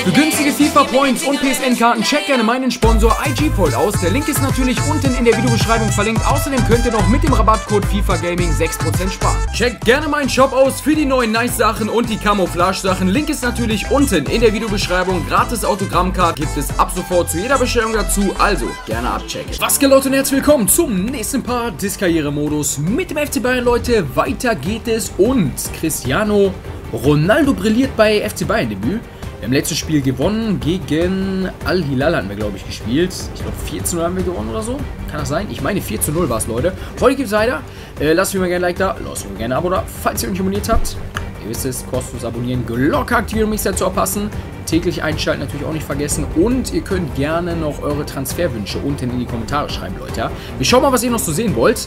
Für günstige FIFA Points und PSN-Karten checkt gerne meinen Sponsor IGPoint aus. Der Link ist natürlich unten in der Videobeschreibung verlinkt. Außerdem könnt ihr noch mit dem Rabattcode FIFA Gaming 6% sparen. Checkt gerne meinen Shop aus für die neuen Nice-Sachen und die Camouflage-Sachen. Link ist natürlich unten in der Videobeschreibung. Gratis Autogrammcard gibt es ab sofort zu jeder Bestellung dazu. Also gerne abchecken. Was geht, Leute, und herzlich willkommen zum nächsten Part des Karrieremodus mit dem FC Bayern, Leute. Weiter geht es und Cristiano Ronaldo brilliert bei FC Bayern Debüt. Wir haben letztes Spiel gewonnen gegen Al-Hilal, hatten wir, glaube ich, gespielt. Ich glaube 4:0 haben wir gewonnen oder so. Kann das sein? Ich meine 4:0 war es, Leute. Heute gibt es weiter. Lasst mir mal gerne ein Like da, lasst mir gerne ein Abo da, falls ihr mich abonniert habt. Ihr wisst es, kostenlos abonnieren, Glocke aktivieren, um mich dazu erpassen. Täglich einschalten natürlich auch nicht vergessen. Und ihr könnt gerne noch eure Transferwünsche unten in die Kommentare schreiben, Leute. Ja? Wir schauen mal, was ihr noch so sehen wollt.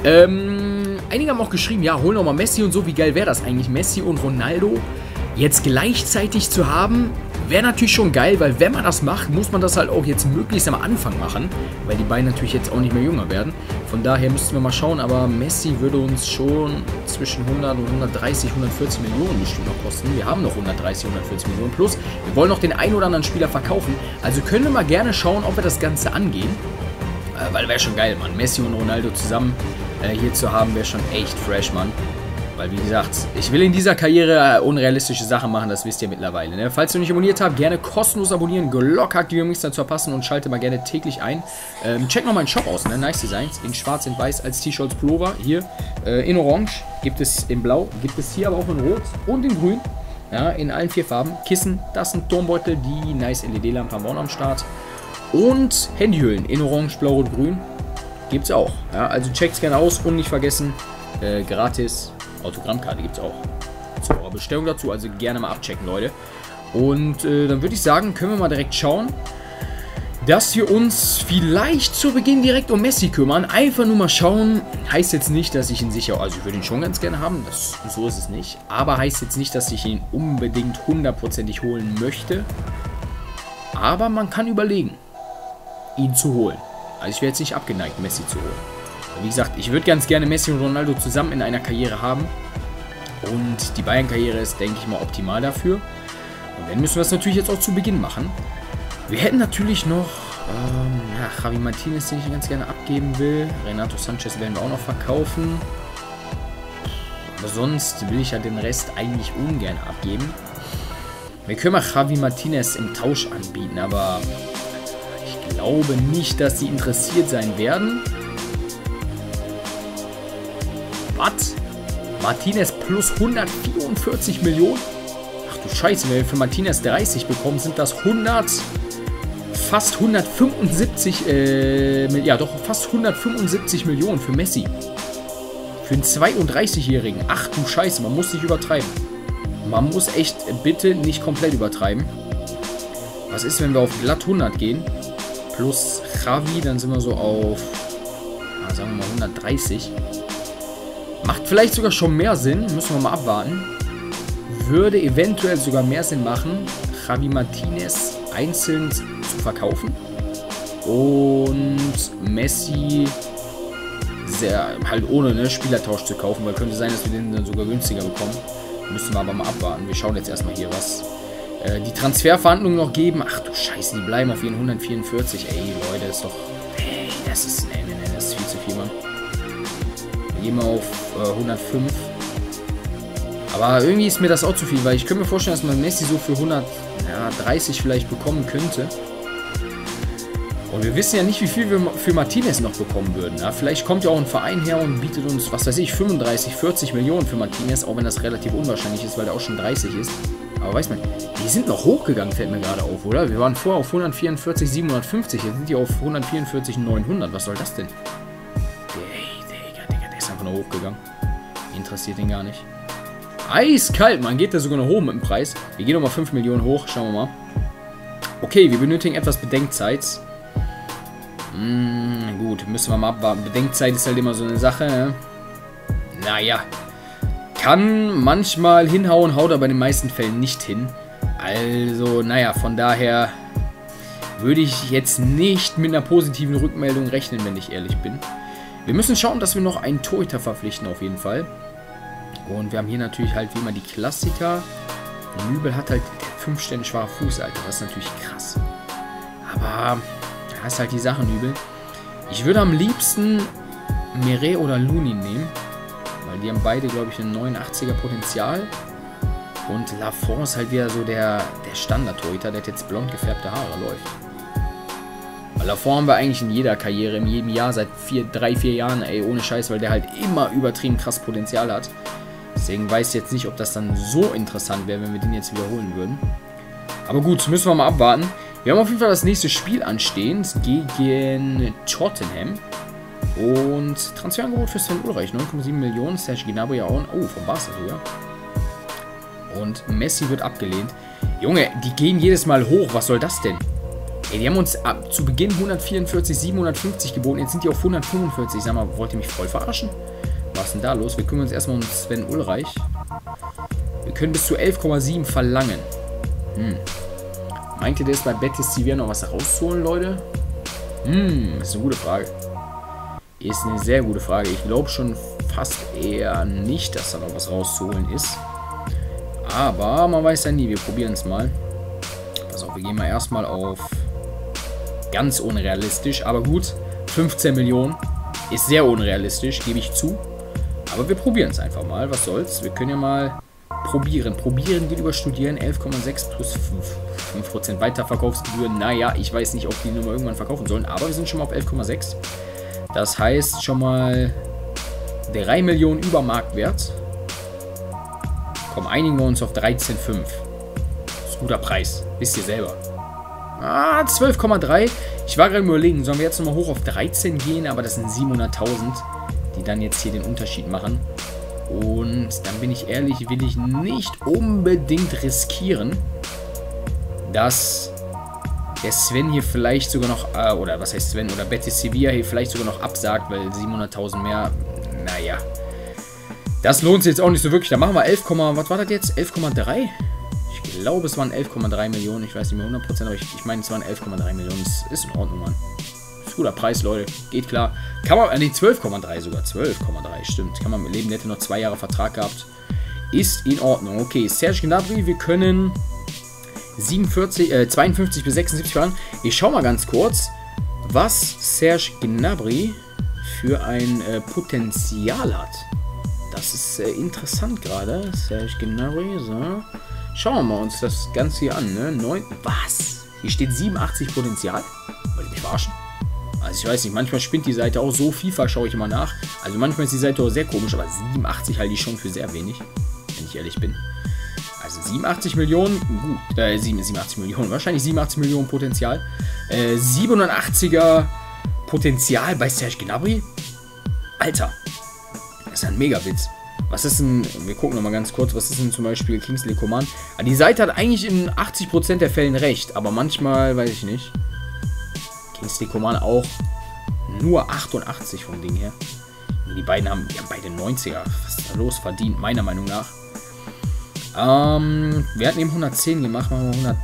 Einige haben auch geschrieben, ja, hol noch mal Messi und so. Wie geil wäre das eigentlich, Messi und Ronaldo jetzt gleichzeitig zu haben? Wäre natürlich schon geil, weil wenn man das macht, muss man das halt auch jetzt möglichst am Anfang machen, weil die beiden natürlich jetzt auch nicht mehr jünger werden. Von daher müssten wir mal schauen, aber Messi würde uns schon zwischen 100 und 130, 140 Millionen bestimmt noch kosten. Wir haben noch 130, 140 Millionen plus. Wir wollen noch den einen oder anderen Spieler verkaufen, also können wir mal gerne schauen, ob wir das Ganze angehen. Weil wäre schon geil, Mann. Messi und Ronaldo zusammen hier zu haben, wäre schon echt fresh, Mann. Weil, wie gesagt, ich will in dieser Karriere unrealistische Sachen machen, das wisst ihr mittlerweile. Ne? Falls ihr nicht abonniert habt, gerne kostenlos abonnieren, Glocke aktivieren, um nichts dazu verpassen und schalte mal gerne täglich ein. Checkt noch meinen Shop aus, ne? Nice Designs, in schwarz, in weiß, als T-Shirts, Pullover. Hier in orange, gibt es in blau, gibt es hier aber auch in rot und in grün. Ja, in allen 4 Farben. Kissen, das sind Turmbeutel, die nice LED-Lampen haben wir auch noch am Start. Und Handyhüllen in orange, blau und grün gibt es auch. Ja, also checkt es gerne aus und nicht vergessen, gratis Autogrammkarte gibt es auch zu eurer Bestellung dazu, also gerne mal abchecken, Leute. Und dann würde ich sagen, können wir mal direkt schauen, dass wir uns vielleicht zu Beginn direkt um Messi kümmern. Einfach nur mal schauen, heißt jetzt nicht, dass ich ihn sicher, also ich würde ihn schon ganz gerne haben, so ist es nicht. Aber heißt jetzt nicht, dass ich ihn unbedingt hundertprozentig holen möchte. Aber man kann überlegen, ihn zu holen. Also ich wäre jetzt nicht abgeneigt, Messi zu holen. Wie gesagt, ich würde ganz gerne Messi und Ronaldo zusammen in einer Karriere haben. Und die Bayern-Karriere ist, denke ich mal, optimal dafür. Und dann müssen wir es natürlich jetzt auch zu Beginn machen. Wir hätten natürlich noch Javi Martinez, den ich ganz gerne abgeben will. Renato Sanchez werden wir auch noch verkaufen. Aber sonst will ich ja den Rest eigentlich ungern abgeben. Wir können mal Javi Martinez im Tausch anbieten, aber ich glaube nicht, dass sie interessiert sein werden. Was? Martinez plus 144 Millionen? Ach du Scheiße, wenn wir für Martinez 30 bekommen, sind das fast 175, ja doch, fast 175 Millionen für Messi. Für einen 32-Jährigen. Ach du Scheiße, man muss nicht übertreiben. Man muss echt bitte nicht komplett übertreiben. Was ist, wenn wir auf glatt 100 gehen? Plus Javi, dann sind wir so auf, ja, sagen wir mal 130. Macht vielleicht sogar schon mehr Sinn, müssen wir mal abwarten. Würde eventuell sogar mehr Sinn machen, Javi Martinez einzeln zu verkaufen. Und Messi halt ohne Spielertausch zu kaufen, weil könnte sein, dass wir den dann sogar günstiger bekommen. Müssen wir aber mal abwarten. Wir schauen jetzt erstmal hier, was die Transferverhandlungen noch geben. Ach du Scheiße, die bleiben auf ihren 144. Ey, Leute, das ist doch... Ey, das ist... Nee, das ist viel zu viel, Mann. Gehen wir auf 105. Aber irgendwie ist mir das auch zu viel, weil ich könnte mir vorstellen, dass man Messi so für 130 vielleicht bekommen könnte. Und wir wissen ja nicht, wie viel wir für Martinez noch bekommen würden. Ja, vielleicht kommt ja auch ein Verein her und bietet uns, was weiß ich, 35, 40 Millionen für Martinez, auch wenn das relativ unwahrscheinlich ist, weil er auch schon 30 ist. Aber weiß man, die sind noch hochgegangen, fällt mir gerade auf, oder? Wir waren vorher auf 144, 750, jetzt sind die auf 144, 900. Was soll das denn? Noch hochgegangen. Interessiert ihn gar nicht. Eiskalt, man geht da sogar noch hoch mit dem Preis. Wir gehen nochmal 5 Millionen hoch, schauen wir mal. Okay, wir benötigen etwas Bedenkzeit. Gut, müssen wir mal abwarten. Bedenkzeit ist halt immer so eine Sache. Ne? Naja. Kann manchmal hinhauen, haut aber in den meisten Fällen nicht hin. Also, naja, von daher würde ich jetzt nicht mit einer positiven Rückmeldung rechnen, wenn ich ehrlich bin. Wir müssen schauen, dass wir noch einen Torhüter verpflichten auf jeden Fall. Und wir haben hier natürlich halt wie immer die Klassiker. Nübel hat halt 5 Sterne schwacher Fuß, Alter. Das ist natürlich krass. Aber da ist halt die Sachen übel. Ich würde am liebsten Meret oder Lunin nehmen. Weil die haben beide, glaube ich, ein 89er Potenzial. Und Lafont ist halt wieder so der Standard-Torhüter, der hat jetzt blond gefärbte Haare, läuft. Weil Lafont haben wir eigentlich in jeder Karriere, in jedem Jahr, seit 3-4 Jahren, ey, ohne Scheiß, weil der halt immer übertrieben krass Potenzial hat. Deswegen weiß ich jetzt nicht, ob das dann so interessant wäre, wenn wir den jetzt wiederholen würden. Aber gut, müssen wir mal abwarten. Wir haben auf jeden Fall das nächste Spiel anstehend gegen Tottenham. Und Transferangebot für Sven Ulreich, 9,7 Millionen, Serge Gnabry auch, oh, vom Barca sogar. Und Messi wird abgelehnt. Junge, die gehen jedes Mal hoch, was soll das denn? Ey, die haben uns zu Beginn 144, 750 geboten, jetzt sind die auf 145. Sag mal, wollt ihr mich voll verarschen? Was ist denn da los? Wir kümmern uns erstmal um Sven Ulreich. Wir können bis zu 11,7 verlangen. Meint ihr, der ist bei Betis Sevilla noch was rauszuholen, Leute? Das ist eine gute Frage. Ist eine sehr gute Frage. Ich glaube schon fast eher nicht, dass da noch was rauszuholen ist. Aber man weiß ja nie. Wir probieren es mal. Pass auf, wir gehen mal erstmal auf ganz unrealistisch. Aber gut, 15 Millionen ist sehr unrealistisch, gebe ich zu. Aber wir probieren es einfach mal. Was soll's? Wir können ja mal probieren. Probieren geht über Studieren. 11,6 plus 5% Weiterverkaufsgebühren. Naja, ich weiß nicht, ob die Nummer irgendwann verkaufen sollen. Aber wir sind schon mal auf 11,6. Das heißt schon mal 3 Millionen über Marktwert. Komm, einigen wir uns auf 13,5. Das ist ein guter Preis. Wisst ihr selber. 12,3. Ich war gerade überlegen, sollen wir jetzt nochmal hoch auf 13 gehen? Aber das sind 700.000, die dann jetzt hier den Unterschied machen. Und dann bin ich ehrlich, will ich nicht unbedingt riskieren, dass der Sven hier vielleicht sogar noch, oder was heißt Sven, oder Betis Sevilla hier vielleicht sogar noch absagt, weil 700.000 mehr, naja. Das lohnt sich jetzt auch nicht so wirklich. Da machen wir 11, was war das jetzt? 11,3? Ich glaube, es waren 11,3 Millionen. Ich weiß nicht mehr 100%, aber ich meine, es waren 11,3 Millionen. Das ist in Ordnung, Mann. Das ist ein guter Preis, Leute. Geht klar. Kann man, nee, 12,3 sogar. 12,3, stimmt. Kann man mit leben. Der hätte noch 2 Jahre Vertrag gehabt. Ist in Ordnung. Okay, Serge Gnabry, wir können 52 bis 76 fahren. Ich schau mal ganz kurz, was Serge Gnabry für ein Potenzial hat. Das ist interessant gerade. Serge Gnabry, so. Schauen wir mal uns das Ganze hier an, ne? Was? Hier steht 87 Potenzial? Wollt ihr mich verarschen? Also ich weiß nicht, manchmal spinnt die Seite auch so. FIFA schaue ich immer nach. Also manchmal ist die Seite auch sehr komisch, aber 87 halte ich schon für sehr wenig, wenn ich ehrlich bin. Also 87 Millionen, gut, 87 Millionen, wahrscheinlich 87 Millionen Potenzial. 87er Potenzial bei Serge Gnabry? Alter, das ist ein Megawitz. Was ist denn, wir gucken nochmal ganz kurz, was ist denn zum Beispiel Kingsley Coman? Die Seite hat eigentlich in 80% der Fällen recht, aber manchmal, weiß ich nicht. Kingsley Coman auch nur 88 vom Ding her. Die beiden haben beide 90er, was ist da los, verdient, meiner Meinung nach. Wir hatten eben 110 gemacht, machen wir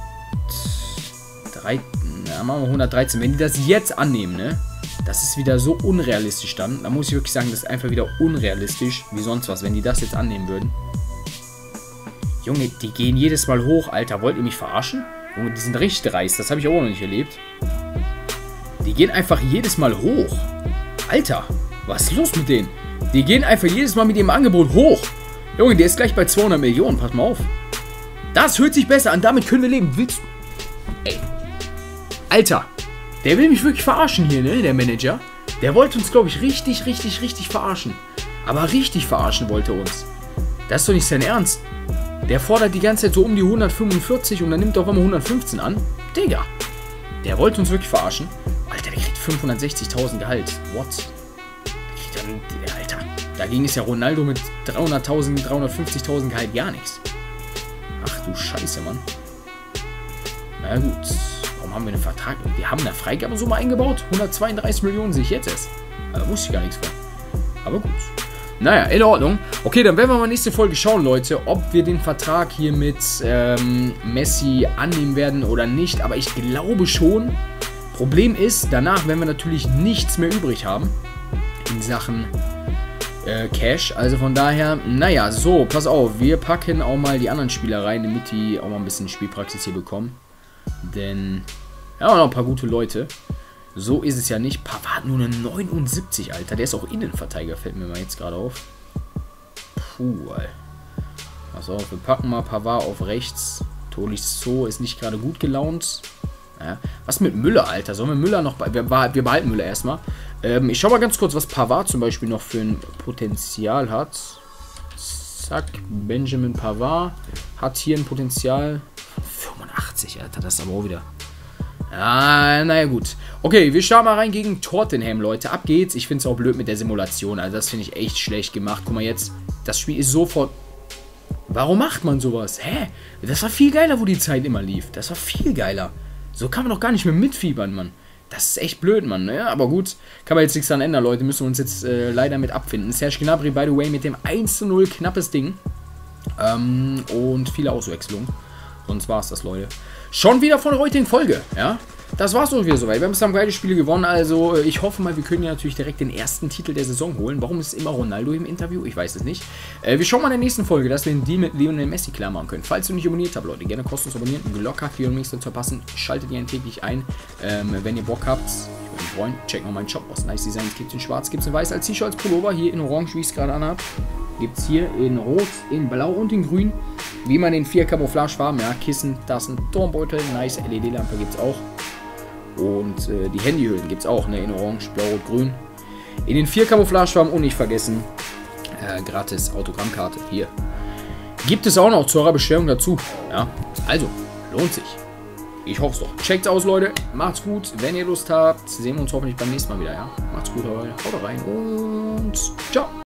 113. Wenn die das jetzt annehmen, ne? Das ist wieder so unrealistisch dann. Da muss ich wirklich sagen, das ist einfach wieder unrealistisch, wie sonst was, wenn die das jetzt annehmen würden. Junge, die gehen jedes Mal hoch, Alter. Wollt ihr mich verarschen? Junge, die sind richtig dreist, das habe ich auch noch nicht erlebt. Die gehen einfach jedes Mal hoch. Alter, was ist los mit denen? Die gehen einfach jedes Mal mit ihrem Angebot hoch. Junge, der ist gleich bei 200 Millionen, pass mal auf. Das hört sich besser an, damit können wir leben. Willst du? Ey. Alter. Der will mich wirklich verarschen hier, ne, der Manager. Der wollte uns, glaube ich, richtig verarschen. Aber richtig verarschen wollte er uns. Das ist doch nicht sein Ernst. Der fordert die ganze Zeit so um die 145 und dann nimmt er auf einmal 115 an. Digga. Der wollte uns wirklich verarschen. Alter, der kriegt 560.000 Gehalt. What? Der kriegt dann, Alter. Dagegen ist ja Ronaldo mit 300.000, 350.000 Gehalt gar nichts. Ach du Scheiße, Mann. Na gut. Warum haben wir einen Vertrag? Wir haben eine Freigabesumme eingebaut. 132 Millionen sehe ich jetzt erst. Da wusste ich gar nichts von. Aber gut. Naja, in Ordnung. Okay, dann werden wir mal nächste Folge schauen, Leute, ob wir den Vertrag hier mit Messi annehmen werden oder nicht. Aber ich glaube schon. Problem ist, danach werden wir natürlich nichts mehr übrig haben in Sachen Cash. Also von daher, naja, so, pass auf. Wir packen auch mal die anderen Spieler rein, damit die auch mal ein bisschen Spielpraxis hier bekommen. Denn, ja, noch ein paar gute Leute. So ist es ja nicht. Pavard nur eine 79, Alter. Der ist auch Innenverteidiger, fällt mir mal jetzt gerade auf. Puh, Alter. Pass auf, wir packen mal Pavard auf rechts. Tolisso ist nicht gerade gut gelaunt. Ja. Was mit Müller, Alter? Sollen wir Müller noch... Wir behalten Müller erstmal. Ich schau mal ganz kurz, was Pavard zum Beispiel noch für ein Potenzial hat. Zack, Benjamin Pavard hat hier ein Potenzial. 85, Alter, das ist aber auch wieder... Ah, naja, gut. Okay, wir schauen mal rein gegen Tottenham, Leute. Ab geht's. Ich finde es auch blöd mit der Simulation. Also das finde ich echt schlecht gemacht. Guck mal jetzt, das Spiel ist sofort... Warum macht man sowas? Hä? Das war viel geiler, wo die Zeit immer lief. Das war viel geiler. So kann man doch gar nicht mehr mitfiebern, Mann. Das ist echt blöd, Mann. Ja, aber gut, kann man jetzt nichts dran ändern, Leute. Müssen wir uns jetzt leider mit abfinden. Serge Gnabry, by the way, mit dem 1:0, knappes Ding. Und viele Auswechslungen. Sonst war es das, Leute. Schon wieder von der heutigen Folge, ja. Das war's doch wieder soweit. Wir haben zusammen beide Spiele gewonnen, also ich hoffe mal, wir können ja natürlich direkt den ersten Titel der Saison holen. Warum ist immer Ronaldo im Interview? Ich weiß es nicht. Wir schauen mal in der nächsten Folge, dass wir den Deal mit Lionel Messi klar machen können. Falls du nicht abonniert habt, Leute, gerne kostenlos abonnieren. Glocke aktivieren, um nichts zu verpassen. Schaltet ihr täglich ein, wenn ihr Bock habt. Ich würde mich freuen. Checkt mal meinen Shop aus. Nice Designs gibt es in schwarz, gibt es in weiß als T-Shirt, als Pullover. Hier in orange, wie ich es gerade anhabe. Gibt es hier in rot, in blau und in grün. Wie man in 4 Camouflagefarben, ja. Kissen, Tassen, Turmbeutel, nice LED-Lampe gibt es auch. Und die Handyhüllen gibt es auch, ne, in orange, blau, rot, grün. In den 4 Camouflagefarben und nicht vergessen, gratis Autogrammkarte hier. Gibt es auch noch zu eurer Bestellung dazu. Ja, also, lohnt sich. Ich hoffe es doch. Checkt's aus, Leute. Macht's gut. Wenn ihr Lust habt, sehen wir uns hoffentlich beim nächsten Mal wieder, ja. Macht's gut, Leute. Haut rein und ciao.